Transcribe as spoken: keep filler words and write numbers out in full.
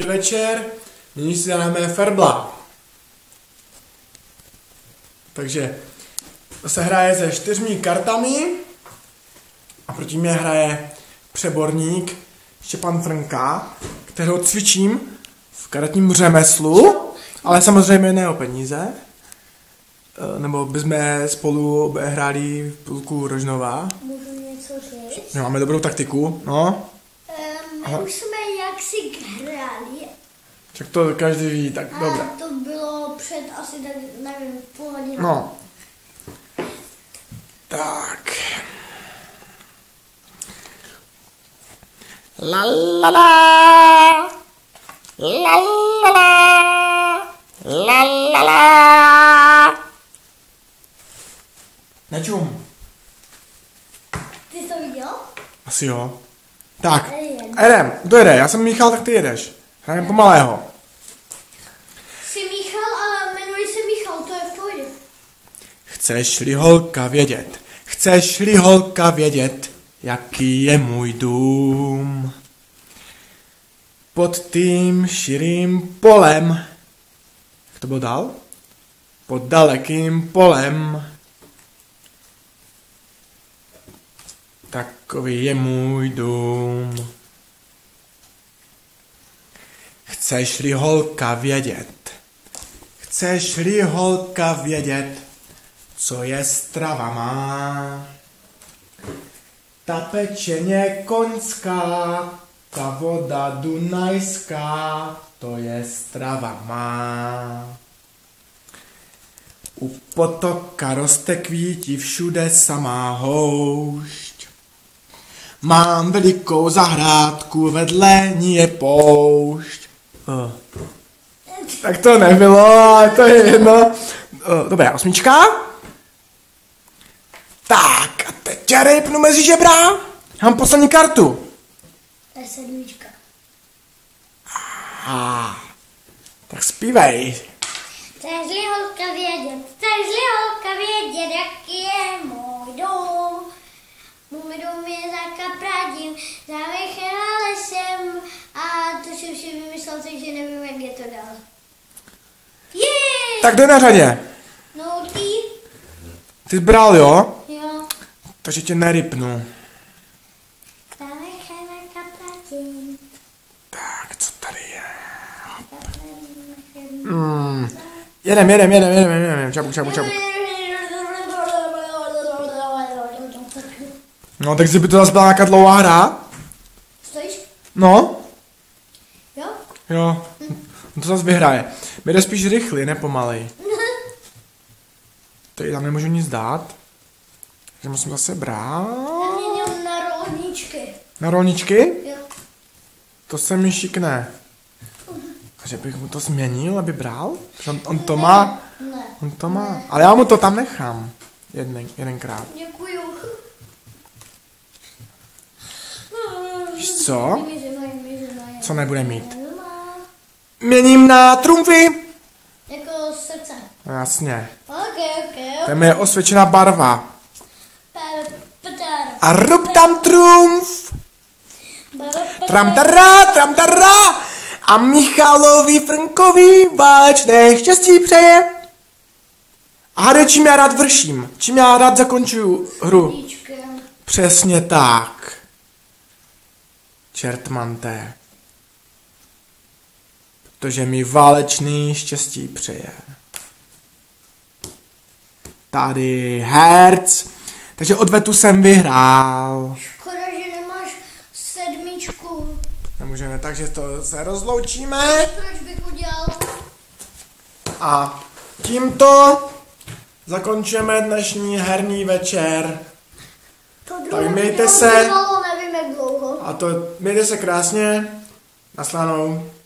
večer, nyní si dáme Ferbla. Takže se hraje se čtyřmi kartami a proti mě hraje přeborník Štěpán Frnka, kterého cvičím v karetním řemeslu, ale samozřejmě ne o peníze. Nebo bychom spolu hráli v půlku Rožnova. Můžu něco říct? My máme dobrou taktiku, no. Um, my už jsme jaksi hráli. Tak to každý ví, tak a dobré. To bylo před asi, tak, nevím, půl hodiny. No. Tak. La la la. La la la. La la la. Nečum. Ty jsi to viděl? Asi jo. Tak, jedem, kdo jede? Já jsem Michal, tak ty jedeš. Hrajem pomalého. Jsi Michal, ale jmenuji se Michal, to je v pohodě. Chceš-li holka vědět, chceš-li holka vědět, jaký je můj dům? Pod tím širým polem. Jak to bylo dál? Pod dalekým polem. Takový je můj dům. Chceš-li holka vědět, chceš-li holka vědět, co je strava má? Ta pečeně koňská, ta voda dunajská, to je strava má. U potoka roste kvítí všude samá houšť. Mám velikou zahrádku, vedle ní je poušť. Uh. Tak to nebylo, ale to je jedno. Uh, dobrá, osmička. Tak, a teď já rypnu mezi žebra. Mám poslední kartu. To je sedmička. Ah, tak zpívej. Chceš-li holka vědět, chceš-li holka vědět, jaký je můj dům? Můj dům je za kaprádím, za Michala lesem a to jsem si vymyslel, takže nevím, jak je to dál. Jej! Tak jde na řadě. No ty? Ty jsi bral, jo? Jo. Takže tě nerypnu. Za Michala kaprádím. Tak, co tady je? Hmm. Jedem, jedem, jedem, jedem, jedem, čabu, čabu, čabu. No, tak si by to zase byla nějaká dlouhá hra? Stojíš? No, Jo? jo, no to zase vyhraje. My jde spíš rychlý, ne pomalej. Tady tam nemůžu nic dát. Takže musím zase brát. Já měním na rolničky. Na rolničky? Jo. To se mi šikne. Takže bych mu to změnil, aby bral? On, on to má. Ne. On to má. Ale já mu to tam nechám. Jeden, jedenkrát. Děkuju. Víš co? Co Co nebude mít? Měním na trumfy. Jako srdce. No jasně. Ok, ok. To je moje osvědčená barva. Petar. A rub tam trumf. Tram tara, tram tara. A Michalovi Frnkovi válečné štěstí přeje. A hádej, čím já rád vrším. Čím já rád zakončuju hru. Přesně tak. Čertmante. Protože mi válečný štěstí přeje. Tady herc. Takže odvetu jsem vyhrál. Škoda, že nemáš sedmičku. Nemůžeme, takže to se rozloučíme. Proč bych udělal? A tímto zakončujeme dnešní herní večer. To Tak mějte se. Trvalo, nevím jak dlouho. A to mějte se krásně. Naslanou.